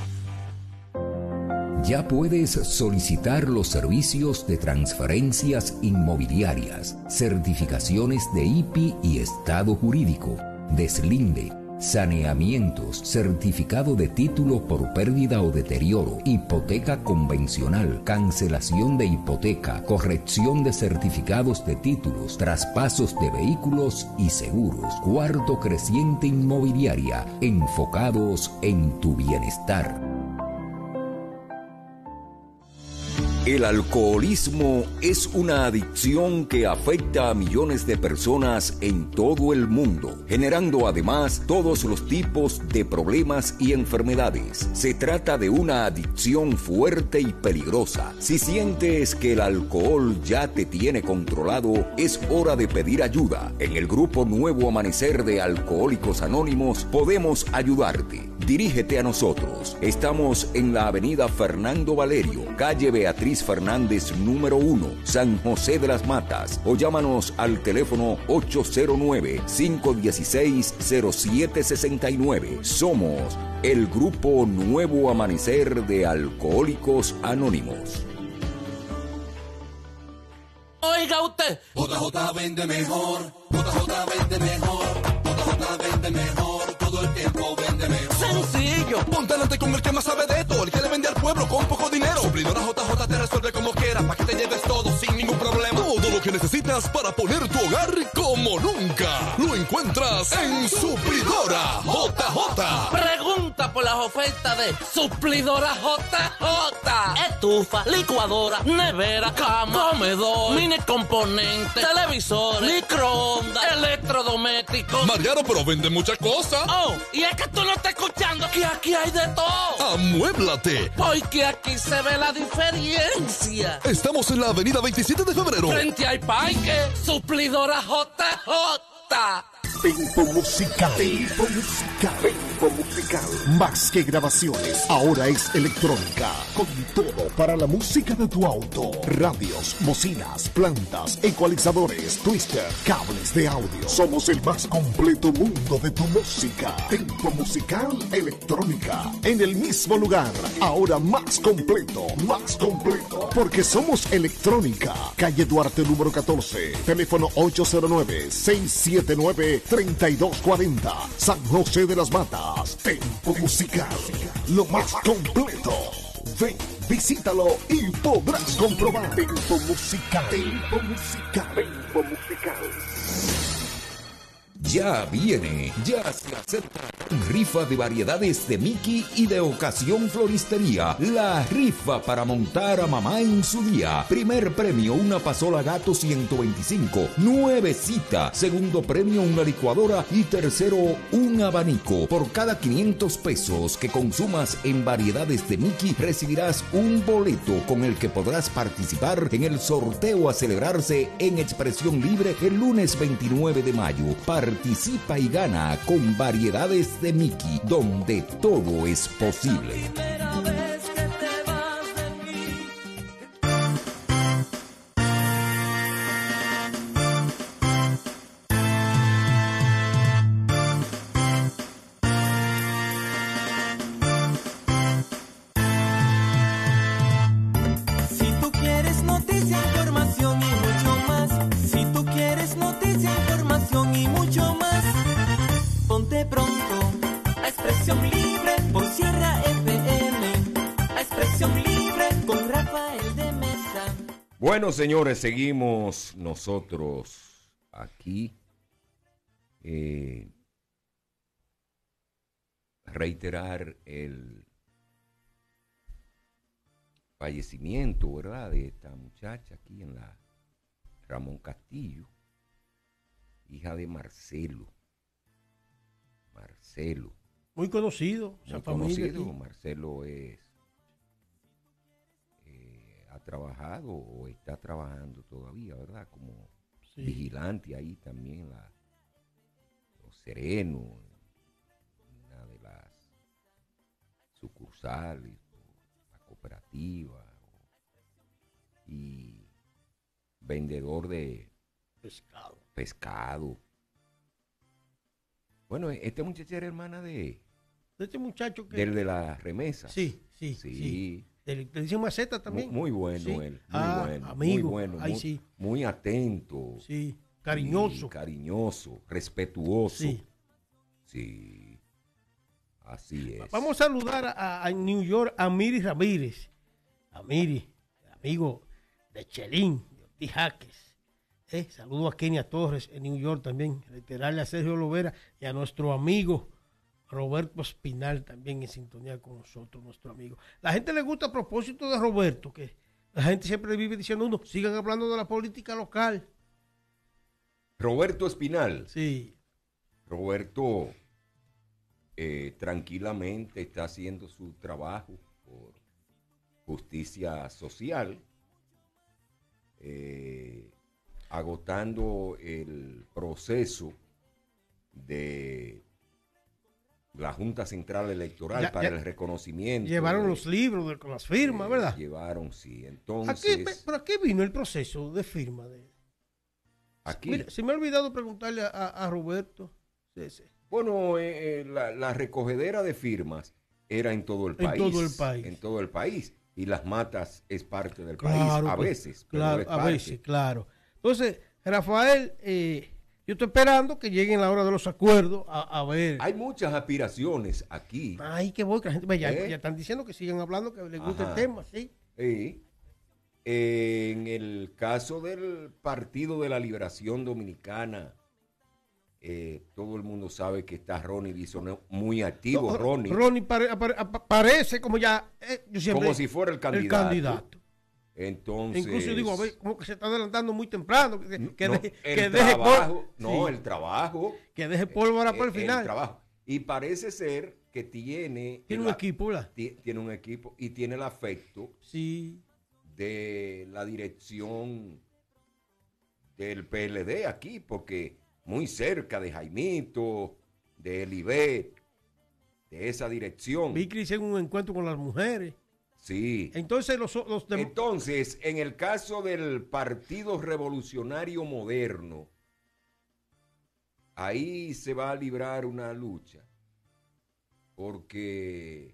Ya puedes solicitar los servicios de transferencias inmobiliarias, certificaciones de I P I y estado jurídico, deslinde, saneamientos, certificado de título por pérdida o deterioro, hipoteca convencional, cancelación de hipoteca, corrección de certificados de títulos, traspasos de vehículos y seguros. Cuarto Creciente Inmobiliaria, enfocados en tu bienestar. El alcoholismo es una adicción que afecta a millones de personas en todo el mundo, generando además todos los tipos de problemas y enfermedades. Se trata de una adicción fuerte y peligrosa. Si sientes que el alcohol ya te tiene controlado, es hora de pedir ayuda. En el grupo Nuevo Amanecer de Alcohólicos Anónimos podemos ayudarte. Dirígete a nosotros. Estamos en la avenida Fernando Valerio, calle Beatriz Fernández número uno, San José de las Matas, o llámanos al teléfono ocho cero nueve, cinco uno seis, cero siete seis nueve. Somos el grupo Nuevo Amanecer de Alcohólicos Anónimos. Oiga usted, J J vende mejor, J J vende mejor, J J vende mejor, todo el tiempo vende mejor. Sencillo, ponte delante con el que más sabe de esto, el que le vende al pueblo con poco dinero. Suplidora J J te resuelve como quiera, para que te lleves todo sin ningún problema. Todo lo que necesitas para poner tu hogar como nunca, lo encuentras en Suplidora J J. Pregunta por las ofertas de Suplidora J J. Estufa, licuadora, nevera, cama, comedor, mini componentes, televisores, microondas, electrodomésticos. Mariano, pero vende muchas cosas. Oh, y es que tú no estás escuchando que aquí hay de todo. Amuéblate, porque aquí se ve la diferencia. Estamos en la avenida veintisiete de febrero, frente al parque. Suplidora J J. Tempo musical. Tempo musical. Tempo musical. Más que grabaciones, ahora es electrónica. Con todo para la música de tu auto. Radios, bocinas, plantas, ecualizadores, twister, cables de audio. Somos el más completo mundo de tu música. Tempo musical electrónica. En el mismo lugar, ahora más completo, más completo. Porque somos electrónica. Calle Duarte número catorce. Teléfono ocho cero nueve, seis siete nueve, tres dos cuatro cero. San José de las Matas. Tempo musical. Lo más completo. Ven, visítalo y podrás comprobar. Tempo musical. Tempo musical. Tempo musical. ya viene, ya se acerca. Rifa de variedades de Mickey y de ocasión floristería. La rifa para montar a mamá en su día. Primer premio, una pasola gato ciento veinticinco. Nuevecita. Segundo premio, una licuadora. Y tercero, un abanico. Por cada quinientos pesos que consumas en variedades de Mickey, recibirás un boleto con el que podrás participar en el sorteo a celebrarse en Expresión Libre el lunes veintinueve de mayo. Participa y gana con variedades de Mickey, donde todo es posible. Si tú quieres noticia, información y mucho más. Si tú quieres noticia, información y mucho más. Ponte pronto a Expresión Libre por Sierra F M. A Expresión Libre con Rafael de Mesa. Bueno, señores, seguimos nosotros aquí. Eh, reiterar el fallecimiento, ¿verdad?, de esta muchacha aquí en la Ramón Castillo, hija de Marcelo. Marcelo. Muy conocido, Muy esa familia conocido. aquí. Marcelo es eh, ha trabajado o está trabajando todavía, ¿verdad? Como Sí. vigilante ahí también, la, los Serenos, una de las sucursales, la cooperativa, y vendedor de Pescado. pescado. Bueno, esta muchacha era hermana de De este muchacho que... del de las remesas. Sí, sí, Sí. sí. Del- Le dicen Maceta también. Muy, muy bueno Sí. él, muy Ah, bueno, amigo. muy bueno, Ahí muy, sí. muy atento. Sí, cariñoso. y cariñoso, respetuoso. Sí. Sí. Así es. Vamos a saludar a, a New York a Miri Ramírez. A Miri, amigo de Chelín, de Ortiz Jaques. Eh, saludo a Kenia Torres en New York también. Reiterarle a Sergio Lovera y a nuestro amigo Roberto Espinal también en sintonía con nosotros, nuestro amigo. La gente le gusta a propósito de Roberto, que la gente siempre vive diciendo uno, sigan hablando de la política local. Roberto Espinal. Sí. Roberto eh, tranquilamente está haciendo su trabajo por justicia social, eh, agotando el proceso de la Junta Central Electoral Ya- para ya- el reconocimiento. Llevaron de- los libros de- con las firmas, eh, ¿verdad? Llevaron, sí. ¿A Entonces, qué, ¿Pero a qué vino el proceso de firma? De... aquí, Mira, se me ha olvidado preguntarle a, a- a Roberto. Sí, sí. bueno, eh, eh, la, la recogedera de firmas era en todo el En país. todo el país. En todo el país. Y Las Matas es parte del Claro, país, a pues, veces. pero Claro, es a parte. veces, claro. Entonces, Rafael, eh, yo estoy esperando que lleguen la hora de los acuerdos a, a ver. Hay muchas aspiraciones aquí. Ay, que voy, que la gente, ve, ya, ¿Eh? ya están diciendo que sigan hablando, que les gusta Ajá. el tema, sí. Sí. En el caso del Partido de la Liberación Dominicana, eh, todo el mundo sabe que está Ronnie Bison muy activo. No, Ronnie, Ronnie pare- apare- ap- parece como ya, eh, yo siempre, como si fuera el candidato. candidato. Entonces, Incluso digo, a ver, como que se está adelantando muy temprano, que, que no, deje, el que deje trabajo, pol- no, sí, el trabajo, que deje pólvora para el el final. trabajo. Y parece ser que tiene Tiene un la- equipo, ¿verdad? ti- tiene un equipo y tiene el afecto Sí. de la dirección del P L D aquí, porque muy cerca de Jaimito, de Elibet, de esa dirección. Vi que hicieron un encuentro con las mujeres. Sí. Entonces los, los dem- Entonces, en el caso del Partido Revolucionario Moderno, ahí se va a librar una lucha, porque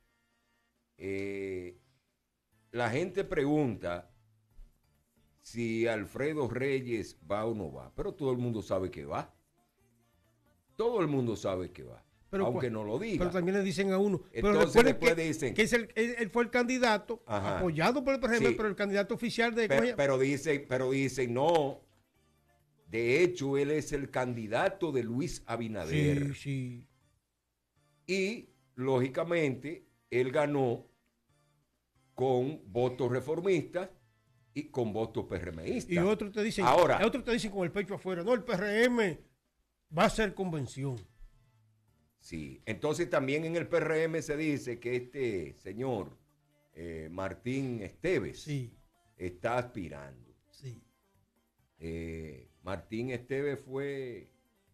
eh, la gente pregunta si Alfredo Reyes va o no va, pero todo el mundo sabe que va. Todo el mundo sabe que va, Pero aunque cua- no lo diga. Pero también le dicen a uno. Pero Entonces recuerden después que, dicen- que es el, él, él fue el candidato Ajá. apoyado por el P R M, Sí. pero el candidato oficial de. ¿cómo se Pero, llama? pero dicen, pero dicen no, De hecho, él es el candidato de Luis Abinader. Sí, sí. Y, lógicamente, él ganó con votos reformistas y con votos PRMistas. Y otros te dicen, Ahora, otros te dicen con el pecho afuera, no, el P R M va a ser convención. sí, entonces también en el P R M se dice que este señor eh, Martín Esteves Sí, está aspirando. sí. Eh, Martín Esteves fue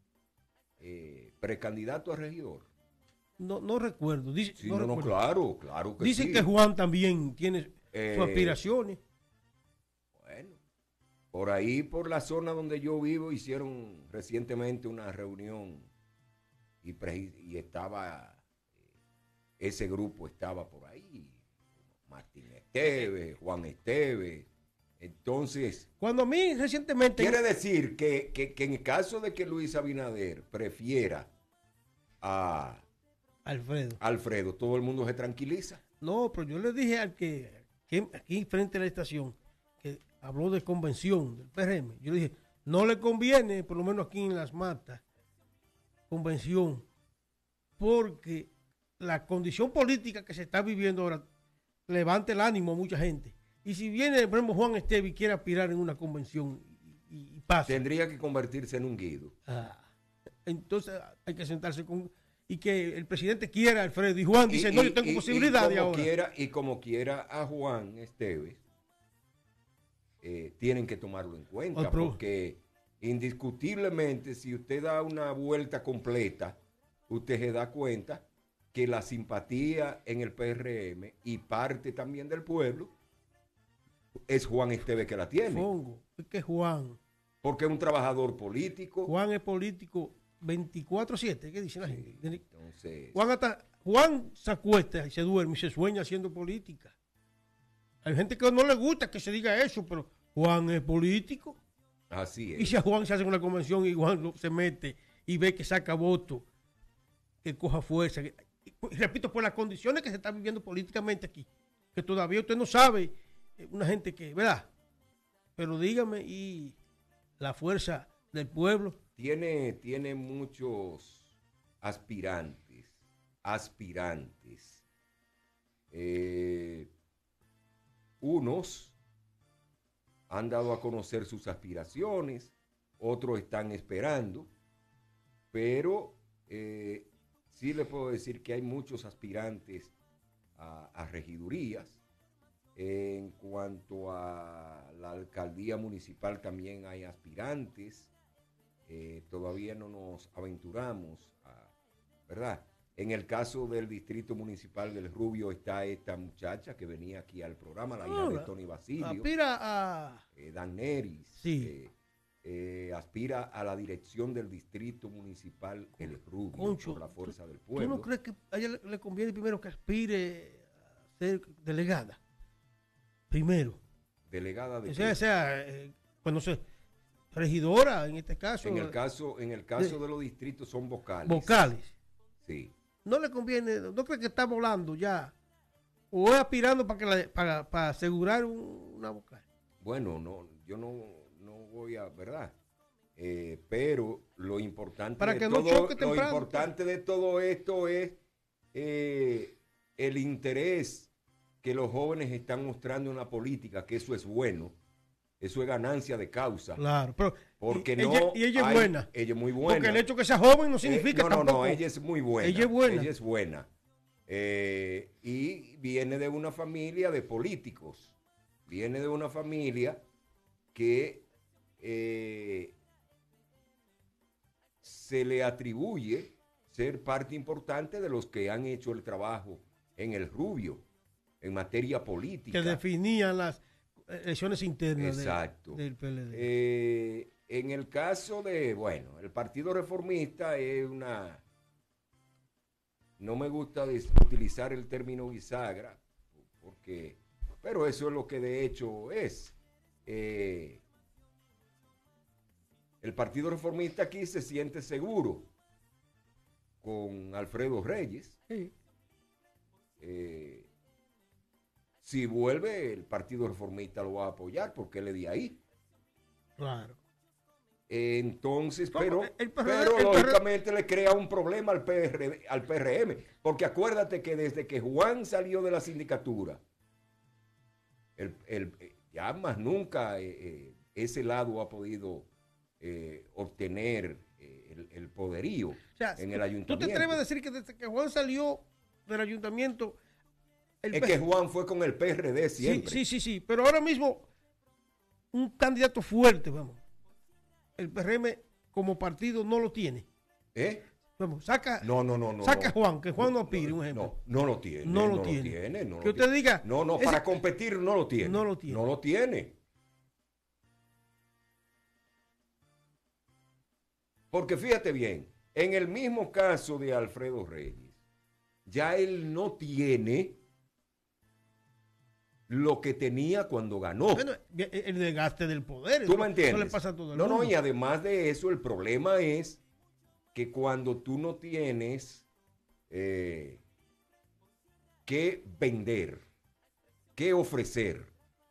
eh, precandidato a regidor. No, no recuerdo. Dice, Sí, no no, no, recuerdo. claro, claro que Dicen sí. que Juan también tiene Eh, sus aspiraciones. Bueno, por ahí, por la zona donde yo vivo, hicieron recientemente una reunión y, pre- y estaba, eh, ese grupo estaba por ahí, Martín Esteves, Juan Esteves. Entonces, Cuando a mí recientemente... quiere decir que, que, que en el caso de que Luis Abinader prefiera a Alfredo. Alfredo, todo el mundo se tranquiliza. No, pero yo le dije al que, que aquí frente a la estación, que habló de convención del P R M, yo le dije, no le conviene, por lo menos aquí en Las Matas, convención, porque la condición política que se está viviendo ahora levanta el ánimo a mucha gente. Y si viene, por ejemplo, Juan Esteves y quiere aspirar en una convención y, y pasa, Tendría que convertirse en un guido. ah, entonces hay que sentarse con... Y que el presidente quiera a Alfredo y Juan dice, Y- no, y- yo tengo y- posibilidad y de como ahora. Quiera, y como quiera a Juan Esteves, eh, tienen que tomarlo en cuenta, Ah, pero- porque indiscutiblemente, si usted da una vuelta completa, usted se da cuenta que la simpatía en el P R M y parte también del pueblo es Juan Esteves que la tiene, Fongo, es que Juan, porque es un trabajador político. Juan es político veinticuatro siete, ¿qué dice la gente? Entonces, Juan, hasta, Juan se acuesta y se duerme y se sueña haciendo política. Hay gente que no le gusta que se diga eso, pero Juan es político. así es. Y si a Juan se hace una convención y Juan lo- se mete y ve que saca voto, que coja fuerza. que- y repito, por las condiciones que se están viviendo políticamente aquí, que todavía usted no sabe, eh, una gente que, ¿verdad? Pero dígame, y la fuerza del pueblo. Tiene, tiene muchos aspirantes, aspirantes. Eh, unos han dado a conocer sus aspiraciones, otros están esperando, pero eh, sí le puedo decir que hay muchos aspirantes a, a regidurías. En cuanto a la alcaldía municipal también hay aspirantes. Eh, todavía no nos aventuramos, a, ¿verdad? En el caso del distrito municipal del Rubio está esta muchacha que venía aquí al programa, la hija de Tony Basilio, Aspira a... eh, Dan Neris, Sí. eh, eh, aspira a la dirección del distrito municipal El Rubio, Concho, por la fuerza del ¿Tú pueblo. no crees que a ella le, le conviene primero que aspire a ser delegada? Primero. Delegada de O sea, qué? o sea eh, pues no sé, regidora en este caso. en el caso, en el caso de- de los distritos son vocales. vocales. Sí. No le conviene, no cree que está volando ya. O es aspirando para que la- para, para asegurar un- una vocal. Bueno, no, yo no, no voy a, ¿verdad? Eh, pero lo importante, Para de que no todo, choque lo temprano. importante de todo esto es eh, el interés que los jóvenes están mostrando en la política, que eso es bueno, eso es ganancia de causa. Claro, pero Porque y, no ella, y ella es hay- buena. Ella es muy buena. Porque el hecho que sea joven no Eh, significa no, no, tampoco. no, ella es muy buena. Ella es buena. Ella es buena. Eh, y viene de una familia de políticos. Viene de una familia que eh, se le atribuye ser parte importante de los que han hecho el trabajo en el Rubio, en materia política. Que definían las elecciones internas de- Exacto. del P L D. Eh, en el caso de, bueno, el Partido Reformista es una... No me gusta des- utilizar el término bisagra, porque, pero eso es lo que de hecho es. Eh, el Partido Reformista aquí se siente seguro con Alfredo Reyes. Sí. Eh, si vuelve, el Partido Reformista lo va a apoyar porque él es de ahí. Claro. Eh, entonces, ¿Cómo? pero, El P R D, pero el lógicamente le crea un problema al P R D, al P R M, porque acuérdate que desde que Juan salió de la sindicatura, el, el, ya más nunca eh, eh, ese lado ha podido eh, obtener eh, el, el poderío O sea, en el ayuntamiento. ¿Tú te atreves a decir que desde que Juan salió del ayuntamiento... El es P- que Juan fue con el P R D siempre. Sí, sí, sí, sí, pero ahora mismo un candidato fuerte, vamos. El P R M como partido no lo tiene. ¿Eh? Vamos, saca, No, no, no, no. saca a no. Juan, que Juan no, No, aspire, un ejemplo. No, no lo tiene. No lo no tiene. Lo tiene no que lo usted tiene. diga. No, no, ese- para competir no lo tiene. No lo tiene. No lo tiene. Porque fíjate bien, en el mismo caso de Alfredo Reyes, ya él no tiene lo que tenía cuando ganó. Bueno, el desgaste del poder. ¿Tú eso- me entiendes? Eso le pasa a todo el no, mundo. no, y además de eso, el problema es que cuando tú no tienes eh, que vender, que ofrecer,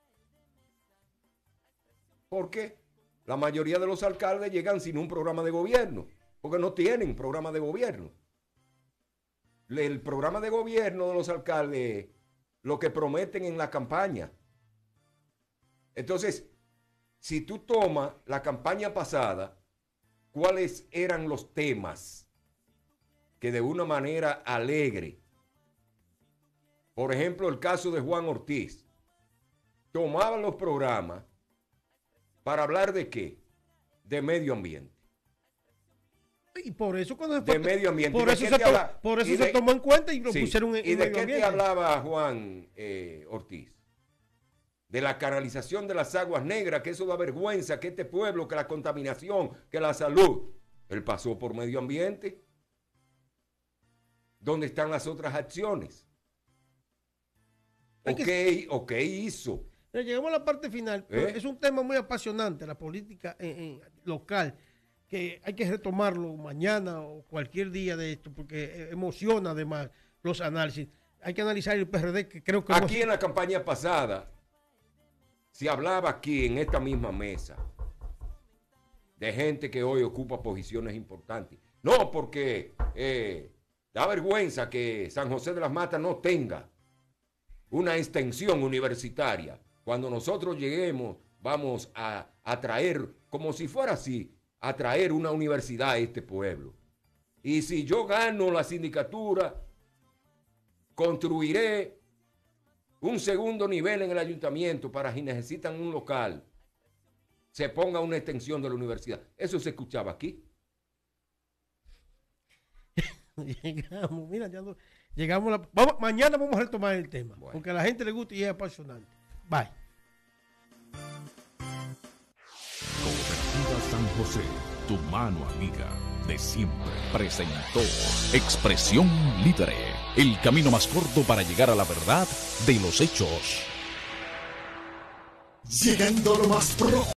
porque la mayoría de los alcaldes llegan sin un programa de gobierno, porque no tienen programa de gobierno. Le- El programa de gobierno de los alcaldes, lo que prometen en la campaña. Entonces, si tú tomas la campaña pasada, ¿cuáles eran los temas que de una manera alegre, por ejemplo, el caso de Juan Ortiz, tomaban los programas para hablar de qué? De medio ambiente. Y por eso cuando De medio ambiente. Por ¿Y de eso, qué se, te to- habla- por eso y se de- tomó en cuenta y lo Sí. pusieron en, ¿Y en de medio qué ambiente. te hablaba Juan eh, Ortiz? De la canalización de las aguas negras, que eso da vergüenza, que este pueblo, que la contaminación, que la salud. Él pasó por medio ambiente. ¿Dónde están las otras acciones? Hay ¿O que- qué, o qué hizo? Pero llegamos a la parte final. pero ¿Eh? Es un tema muy apasionante, la política en- en local, que hay que retomarlo mañana o cualquier día de esto, porque eh, emociona además los análisis. Hay que analizar el P R D, que creo que... Aquí en la campaña pasada, se hablaba aquí en esta misma mesa de gente que hoy ocupa posiciones importantes. No, porque eh, da vergüenza que San José de las Matas no tenga una extensión universitaria. Cuando nosotros lleguemos, vamos a, a traer, como si fuera así, a traer una universidad a este pueblo. Y si yo gano la sindicatura, construiré un segundo nivel en el ayuntamiento para si necesitan un local, se ponga una extensión de la universidad. Eso se escuchaba aquí. Llegamos, mira, ya no- llegamos a la- vamos, mañana vamos a retomar el tema, Bueno. porque a la gente le gusta y es apasionante. Bye. Cooperativa San José, tu mano amiga de siempre, presentó Expresión Libre, el camino más corto para llegar a la verdad de los hechos. Llegando a lo más pro